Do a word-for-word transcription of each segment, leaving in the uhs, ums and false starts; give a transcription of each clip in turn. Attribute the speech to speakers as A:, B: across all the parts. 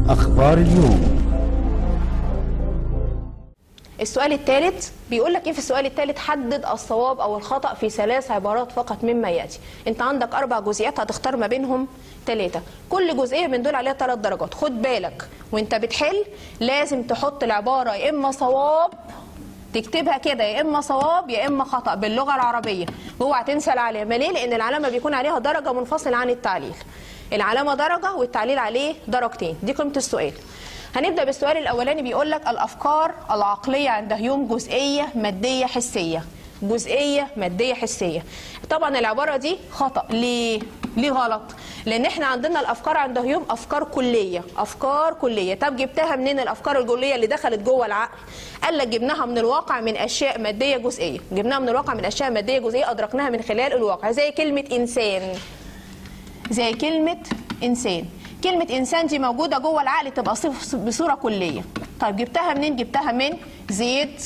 A: أخبار اليوم.
B: السؤال الثالث بيقول لك ايه في السؤال الثالث؟ حدد الصواب او الخطأ في ثلاث عبارات فقط مما ياتي. انت عندك اربع جزئيات هتختار ما بينهم ثلاثه، كل جزئيه من دول عليها ثلاث درجات. خد بالك وانت بتحل لازم تحط العباره يا اما صواب تكتبها كده، يا اما صواب يا اما خطأ باللغه العربيه، واوعى تنسى العلامه. ليه؟ لان العلامه بيكون عليها درجه منفصله عن التعليل. العلامه درجه والتعليل عليه درجتين، دي قيمه السؤال. هنبدأ بالسؤال الأولاني بيقول لك الأفكار العقلية عند هيوم جزئية مادية حسية. جزئية مادية حسية. طبعا العبارة دي خطأ. ليه؟ ليه غلط؟ لأن احنا عندنا الأفكار عند هيوم أفكار كلية، أفكار كلية. طب جبتها منين الأفكار الكلية اللي دخلت جوه العقل؟ قال لك جبناها من الواقع من أشياء مادية جزئية، جبناها من الواقع من أشياء مادية جزئية أدركناها من خلال الواقع، زي كلمة إنسان. زي كلمة إنسان. كلمة إنسان دي موجودة جوه العقل تبقى بصورة كلية. طيب جبتها منين؟ جبتها من زيد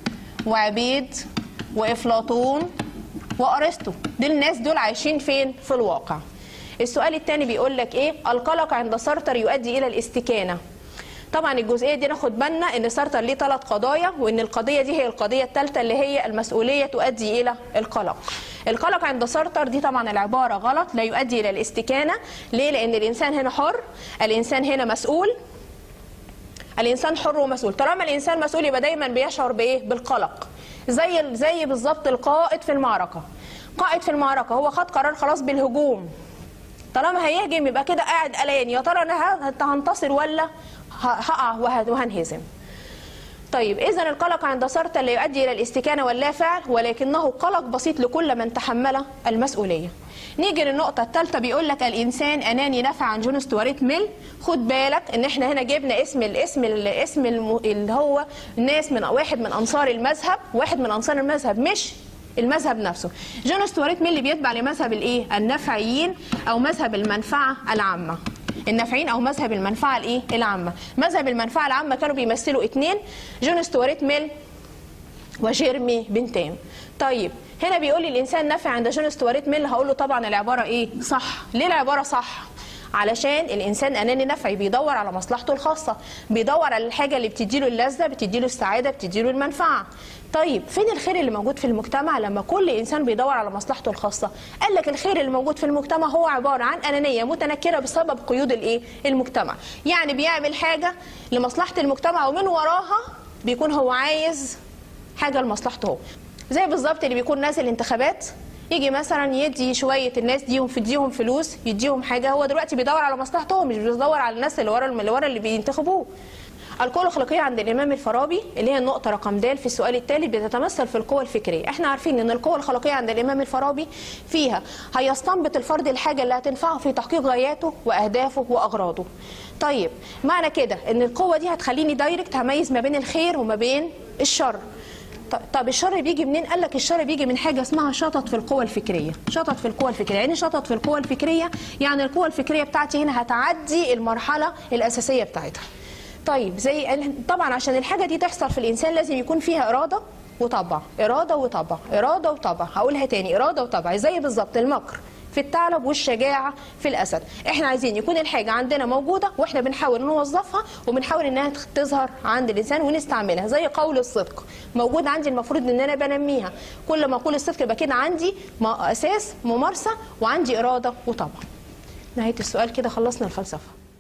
B: وعبيد وأفلاطون وأرسطو. دول الناس دول عايشين فين؟ في الواقع. السؤال الثاني بيقول لك إيه؟ القلق عند سارتر يؤدي إلى الاستكانة. طبعا الجزئيه دي ناخد بالنا ان سارتر ليه ثلاث قضايا، وان القضيه دي هي القضيه الثالثه اللي هي المسؤوليه تؤدي الى القلق. القلق عند سارتر دي طبعا العباره غلط، لا يؤدي الى الاستكانه. ليه؟ لان الانسان هنا حر، الانسان هنا مسؤول، الانسان حر ومسؤول. طالما الانسان مسؤول يبقى دايما بيشعر بايه؟ بالقلق. زي زي بالظبط القائد في المعركه. قائد في المعركه هو خد قرار خلاص بالهجوم، طالما هيهجم يبقى كده قاعد قلقان، يا ترى انا هنتصر ولا هقع وهنهزم. طيب اذا القلق عند سارتر لا يؤدي الى الاستكانه واللا فعل، ولكنه قلق بسيط لكل من تحمل المسؤوليه. نيجي للنقطه الثالثه بيقول لك الانسان اناني نفى عن جون ستوارت ميل. خد بالك ان احنا هنا جبنا اسم الاسم الاسم اللي هو ناس من واحد من انصار المذهب، واحد من انصار المذهب مش المذهب نفسه. جون ستوارت ميل اللي بيتبع لمذهب الايه؟ النفعيين او مذهب المنفعه العامه. النافعين او مذهب المنفعه الايه؟ العامه. مذهب المنفعه العامه كانوا بيمثلوا اثنين، جون ستوارت ميل وجيرمي بنتام. طيب هنا بيقول لي الانسان نافع عند جون ستوارت ميل، هقول له طبعا العباره ايه؟ صح. ليه العباره صح؟ علشان الانسان اناني نفعي، بيدور على مصلحته الخاصه، بيدور على الحاجه اللي بتديله اللذه، بتديله السعاده، بتديله المنفعه. طيب فين الخير اللي موجود في المجتمع لما كل انسان بيدور على مصلحته الخاصه؟ قال لك الخير اللي موجود في المجتمع هو عباره عن انانيه متنكره بسبب قيود الايه؟ المجتمع. يعني بيعمل حاجه لمصلحه المجتمع ومن وراها بيكون هو عايز حاجه لمصلحته هو. زي بالظبط اللي بيكون نازل انتخابات يجي مثلا يدي شويه الناس ديهم يديهم فلوس، يديهم حاجه، هو دلوقتي بيدور على مصلحته، مش بيدور على الناس اللي ورا اللي ورا اللي بينتخبوه. القوة الخلقية عند الإمام الفارابي اللي هي النقطة رقم د في السؤال التالي بتتمثل في القوة الفكرية. احنا عارفين ان القوة الخلقية عند الإمام الفارابي فيها هيستنبط الفرد الحاجة اللي هتنفعه في تحقيق غاياته وأهدافه وأغراضه. طيب معنى كده ان القوة دي هتخليني دايركت هميز ما بين الخير وما بين الشر. طب الشر بيجي منين؟ قال لك الشر بيجي من حاجه اسمها شطط في القوى الفكريه. شطط في القوى الفكريه، يعني شطط في القوى الفكريه يعني القوى الفكريه بتاعتي هنا هتعدي المرحله الاساسيه بتاعتها. طيب زي طبعا عشان الحاجه دي تحصل في الانسان لازم يكون فيها اراده وطبع، اراده وطبع، اراده وطبع. هقولها تاني، اراده وطبع. زي بالظبط المكر في الثعلب والشجاعه في الاسد. احنا عايزين يكون الحاجه عندنا موجوده واحنا بنحاول نوظفها وبنحاول انها تظهر عند الانسان ونستعملها. زي قول الصدق موجود عندي، المفروض ان انا بنميها. كل ما اقول الصدق يبقى كده عندي اساس ممارسه وعندي اراده وطبع. نهايه السؤال كده خلصنا الفلسفه.